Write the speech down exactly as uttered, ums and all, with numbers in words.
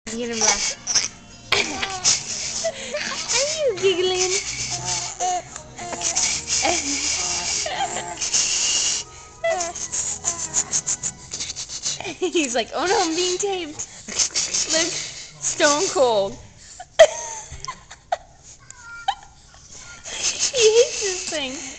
Get him back. Are you giggling? He's like, oh no, I'm being taped. Look, stone cold. He hates this thing.